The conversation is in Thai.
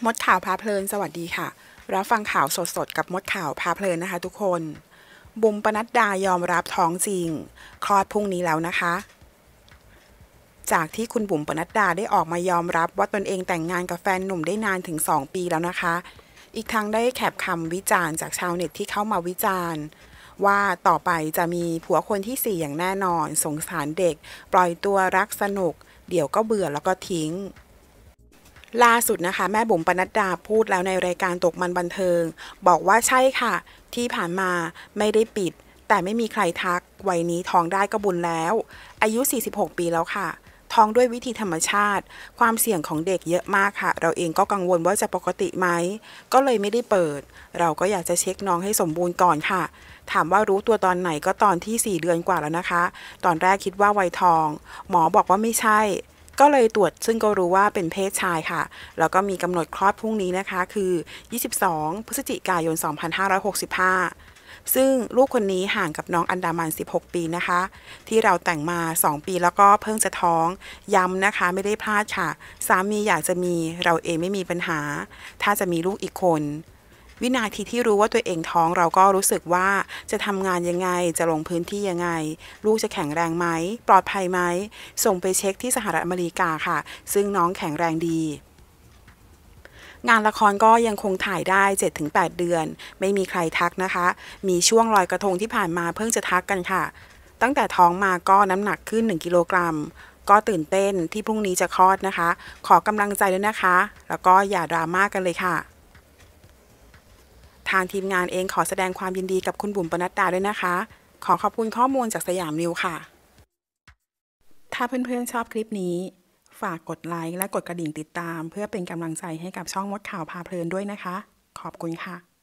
มดข่าวพาเพลินสวัสดีค่ะรับฟังข่าวสดๆกับมดข่าวพาเพลินนะคะทุกคนบุ๋มปนัดดายอมรับท้องจริงคลอดพรุ่งนี้แล้วนะคะจากที่คุณบุ๋มปนัดดาได้ออกมายอมรับว่าตนเองแต่งงานกับแฟนหนุ่มได้นานถึง2 ปีแล้วนะคะอีกทั้งได้แคปคำวิจารณ์จากชาวเน็ตที่เข้ามาวิจารณ์ว่าต่อไปจะมีผัวคนที่4อย่างแน่นอนสงสารเด็กปล่อยตัวรักสนุกเดี๋ยวก็เบื่อแล้วก็ทิ้งล่าสุดนะคะแม่บุ๋มปนัดดาพูดแล้วในรายการตกมันบันเทิงบอกว่าใช่ค่ะที่ผ่านมาไม่ได้ปิดแต่ไม่มีใครทักวัยนี้ท้องได้ก็บุญแล้วอายุ46 ปีแล้วค่ะท้องด้วยวิธีธรรมชาติความเสี่ยงของเด็กเยอะมากค่ะเราเองก็กังวลว่าจะปกติไหมก็เลยไม่ได้เปิดเราก็อยากจะเช็คน้องให้สมบูรณ์ก่อนค่ะถามว่ารู้ตัวตอนไหนก็ตอนที่4 เดือนกว่าแล้วนะคะตอนแรกคิดว่าวัยทองหมอบอกว่าไม่ใช่ก็เลยตรวจซึ่งก็รู้ว่าเป็นเพศชายค่ะแล้วก็มีกำหนดคลอดพรุ่งนี้นะคะคือ22 พฤศจิกายน 2565ซึ่งลูกคนนี้ห่างกับน้องอันดามัน16 ปีนะคะที่เราแต่งมา2 ปีแล้วก็เพิ่งจะท้องย้ำนะคะไม่ได้พลาดค่ะสามีอยากจะมีเราเองไม่มีปัญหาถ้าจะมีลูกอีกคนวินาทีที่รู้ว่าตัวเองท้องเราก็รู้สึกว่าจะทำงานยังไงจะลงพื้นที่ยังไงลูกจะแข็งแรงไหมปลอดภัยไหมส่งไปเช็คที่สหรัฐอเมริกาค่ะซึ่งน้องแข็งแรงดีงานละครก็ยังคงถ่ายได้ 7-8 เดือนไม่มีใครทักนะคะมีช่วงลอยกระทงที่ผ่านมาเพิ่งจะทักกันค่ะตั้งแต่ท้องมาก็น้ำหนักขึ้น1 กิโลกรัมก็ตื่นเต้นที่พรุ่งนี้จะคลอดนะคะขอกำลังใจด้วยนะคะแล้วก็อย่าดราม่ากันเลยค่ะทางทีมงานเองขอแสดงความยินดีกับคุณบุ๋มปนัดดาด้วยนะคะขอขอบคุณข้อมูลจากสยามนิวค่ะถ้าเพื่อนๆชอบคลิปนี้ฝากกดไลค์และกดกระดิ่งติดตามเพื่อเป็นกำลังใจให้กับช่องมดข่าวพาเพลินด้วยนะคะขอบคุณค่ะ